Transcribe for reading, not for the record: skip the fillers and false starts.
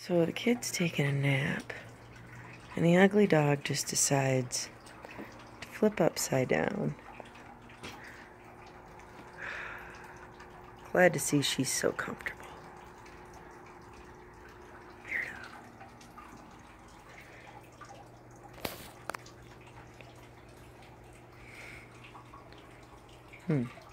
So the kid's taking a nap, and the ugly dog just decides to flip upside down. Glad to see she's so comfortable. Weirdo.